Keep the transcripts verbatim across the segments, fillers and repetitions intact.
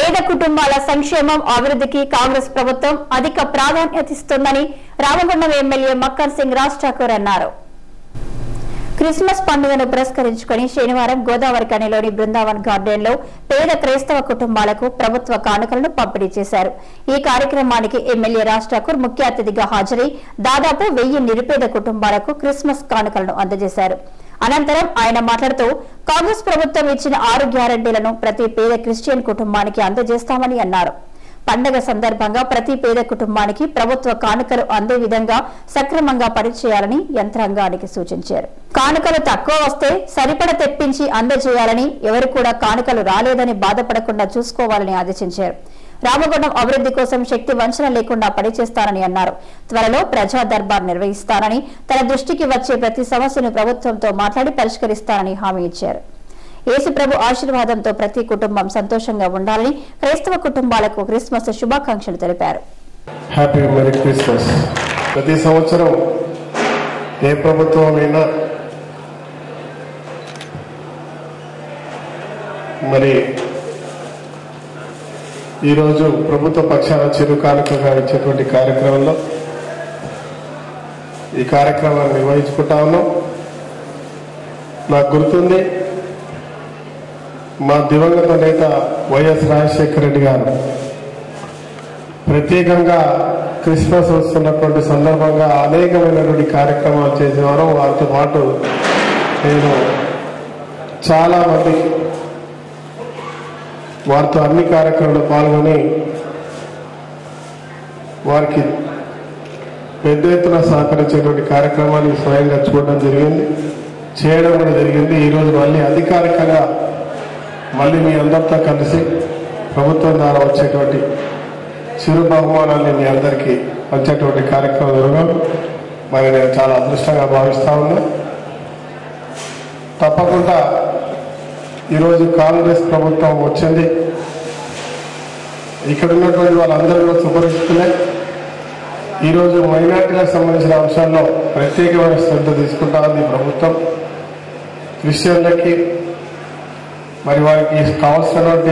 పేద కుటుంబాల సంక్షేమం అభివృద్ధికి కాంగ్రెస్ ప్రభుత్వం అధిక ప్రాధాన్యత ఇస్తుందని రామగుండం ఎమ్మెల్యే మక్కర్ సింగ్ రాజ్ ఠాకూర్ అన్నారు. క్రిస్మస్ పండుగను పురస్కరించుకుని శనివారం గోదావరి కనిలోని బృందావన్ గార్డెన్ లో పేద క్రైస్తవ కుటుంబాలకు ప్రభుత్వ కానుకలను పంపిణీ చేశారు. ఈ కార్యక్రమానికి ఎమ్మెల్యే రాజ్ ఠాకూర్ ముఖ్య అతిథిగా హాజరై దాదాపు వెయ్యి నిరుపేద కుటుంబాలకు క్రిస్మస్ కానుకలను అందజేశారు. అనంతరం ఆయన మాట్లాడుతూ కాంగ్రెస్ ప్రభుత్వం ఇచ్చిన ఆరు గ్యారంటీలను ప్రతి పేద క్రిస్టియన్ కుటుంబానికి అందజేస్తామని అన్నారు. పండగ సందర్భంగా ప్రతి పేద కుటుంబానికి ప్రభుత్వ కానుకలు అందే విధంగా సక్రమంగా పనిచేయాలని యంత్రాంగానికి సూచించారు. కానుకలు తక్కువ వస్తే సరిపడ తెప్పించి అందజేయాలని, ఎవరు కూడా కానుకలు రాలేదని బాధపడకుండా చూసుకోవాలని ఆదేశించారు. రామగుండం అభివృద్ధి కోసం శక్తి వంచన లేకుండా పనిచేస్తానని అన్నారు. త్వరలో ప్రజా దర్బార్ నిర్వహిస్తానని, తన దృష్టికి వచ్చే ప్రతి సమస్యను ప్రభుత్వంతో మాట్లాడి పరిష్కరిస్తానని హామీ ఇచ్చారు. యేసు ప్రభు ఆశీర్వాదంతో ప్రతి కుటుంబం సంతోషంగా ఉండాలని క్రైస్తవ కుటుంబాలకు క్రిస్మస్ శుభాకాంక్షలు తెలిపారు. Happy merry Christmas. ప్రతి సంవత్సరం ఏ ప్రభుత్వమైనా మరి ఈరోజు ప్రభుత్వ పక్షాన చిరు కానుకగా ఇచ్చేటువంటి కార్యక్రమంలో ఈ కార్యక్రమాన్ని నిర్వహించుకుంటా ఉన్నాం. నాకు గుర్తుంది, మా దివంగత నేత వైఎస్ రాజశేఖర రెడ్డి గారు ప్రత్యేకంగా క్రిస్మస్ వస్తున్నటువంటి సందర్భంగా అనేకమైనటువంటి కార్యక్రమాలు చేసేవారు. వారితో పాటు నేను చాలా మంది వారితో అన్ని కార్యక్రమాల్లో పాల్గొని వారికి పెద్ద ఎత్తున సహకరించేటువంటి కార్యక్రమాన్ని స్వయంగా చూడడం జరిగింది, చేయడం కూడా జరిగింది. ఈరోజు మళ్ళీ అధికారికంగా మళ్ళీ మీ అందరితో కలిసి ప్రభుత్వం ద్వారా వచ్చేటువంటి చిరు బహుమానాన్ని మీ అందరికీ వచ్చేటువంటి కార్యక్రమం జరగడం మరి నేను చాలా అదృష్టంగా భావిస్తా ఉన్నా. తప్పకుండా ఈరోజు కాంగ్రెస్ ప్రభుత్వం వచ్చింది. ఇక్కడ ఉన్నటువంటి వాళ్ళందరూ కూడా సుపరిచితులే. ఈరోజు మైనార్టీలకు సంబంధించిన అంశాల్లో ప్రత్యేకమైన శ్రద్ధ తీసుకుంటా ఉంది ప్రభుత్వం. క్రిస్టియన్లకి మరి వారికి కావాల్సినటువంటి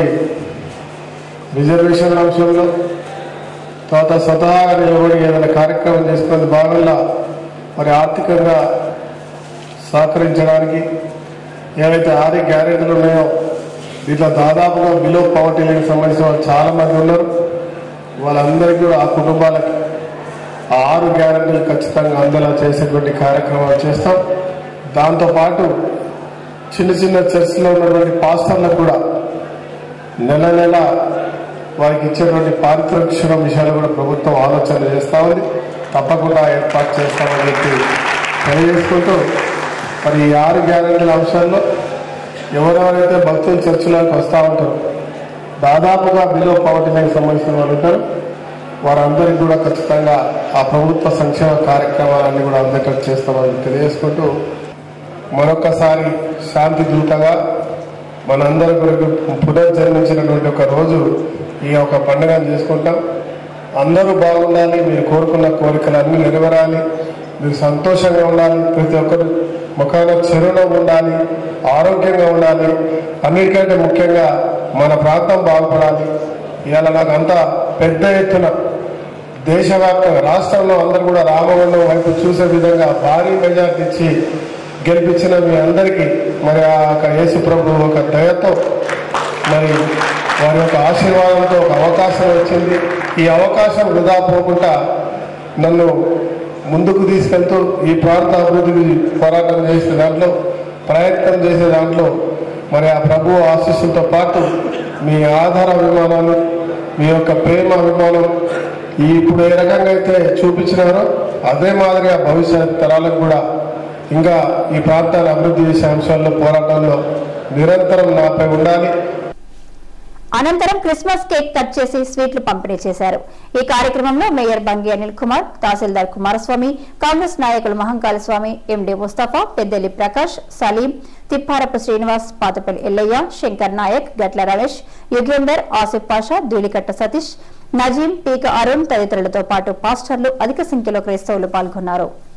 రిజర్వేషన్ల అంశంలో, తర్వాత స్వతహాగా నిలబడి ఏదైనా కార్యక్రమం చేసుకునే భాగంలో మరి ఆర్థికంగా సహకరించడానికి ఏవైతే ఆరు గ్యారెంటీలు ఉన్నాయో దీంట్లో దాదాపుగా బిలో పవర్టీ లైన్కి సంబంధించిన వాళ్ళు చాలా మంది ఉన్నారు. వాళ్ళందరికీ కూడా ఆ కుటుంబాలకి ఆ ఆరు గ్యారెంటీలు ఖచ్చితంగా అందేలా చేసేటువంటి కార్యక్రమాలు చేస్తాం. దాంతోపాటు చిన్న చిన్న చర్చిలో ఉన్నటువంటి పాస్టర్లకు కూడా నెల నెల వారికి ఇచ్చేటువంటి పారితోషిక విషయాలు కూడా ప్రభుత్వం ఆలోచన చేస్తా ఉంది. తప్పకుండా ఏర్పాటు చేస్తామని చెప్పి తెలియజేసుకుంటూ మరి ఈ ఆరు గ్యారెంటీల అంశాల్లో ఎవరెవరైతే భక్తులు చర్చిలోకి వస్తూ ఉంటారో దాదాపుగా బిలో పవర్టీ లైన్కి సంబంధించిన వాళ్ళు ఉంటారు. వారందరికీ కూడా ఖచ్చితంగా ఆ ప్రభుత్వ సంక్షేమ కార్యక్రమాలన్నీ కూడా అందేటట్టు చేస్తామని తెలియజేసుకుంటూ మరొకసారి శాంతి దూతగా మనందరి కొరకు పునర్జన్మించినటువంటి ఒక రోజు ఈ యొక్క పండుగను చేసుకుంటాం. అందరూ బాగుండాలి, మీరు కోరుకున్న కోరికలు అన్నీ నెరవేరాలి, మీరు సంతోషంగా ఉండాలి, ప్రతి ఒక్కరు ముఖాన చిరునవ్వు ఉండాలి, ఆరోగ్యంగా ఉండాలి, అన్నిటికంటే ముఖ్యంగా మన ప్రాంతం బాగుపడాలి. ఇవాళ నాకు అంతా పెద్ద ఎత్తున దేశవ్యాప్తంగా రాష్ట్రంలో అందరూ కూడా రామగుండం వైపు చూసే విధంగా భారీ మెజార్టీ ఇచ్చి గెలిపించిన మీ అందరికీ మరి ఆ యొక్క యేసు ప్రభు ఒక దయతో మరి వారి యొక్క ఆశీర్వాదంతో ఒక అవకాశం వచ్చింది. ఈ అవకాశం వృధా పోకుండా నన్ను ముందుకు తీసుకెళ్తూ ఈ ప్రాంత అభివృద్ధికి పోరాటం చేసే దాంట్లో ప్రయత్నం చేసే దాంట్లో మరి ఆ ప్రభు ఆశీస్సులతో పాటు మీ ఆధార అభిమానాలు, మీ యొక్క ప్రేమ అభిమానం ఈ ఇప్పుడు ఏ రకంగా అయితే చూపించినారో అదే మాదిరిగా భవిష్యత్ తరాలకు కూడా ఇంకా ఈ ప్రాంతాన్ని అభివృద్ధి చేసే అంశాల్లో పోరాటంలో నిరంతరం నాపై ఉండాలి. అనంతరం క్రిస్మస్ కేక్ కట్ చేసి స్వీట్లు పంపిణీ చేశారు. ఈ కార్యక్రమంలో మేయర్ బంగి అనిల్ కుమార్, తహసీల్దార్ కుమారస్వామి, కాంగ్రెస్ నాయకులు మహంకాళ స్వామి, ఎండి ముస్తఫా, పెద్దెల్లి ప్రకాష్, సలీం, తిప్పారపు శ్రీనివాస్, పాతపల్లి ఎల్లయ్య, శంకర్ నాయక్, గట్ల రమేష్, యుగేందర్, ఆసిఫ్ పాషా, ధూళికట్ట సతీష్, నజీం, పీక అరుణ్ తదితరులతో పాటు పాస్టర్లు, అధిక సంఖ్యలో క్రైస్తవులు పాల్గొన్నారు.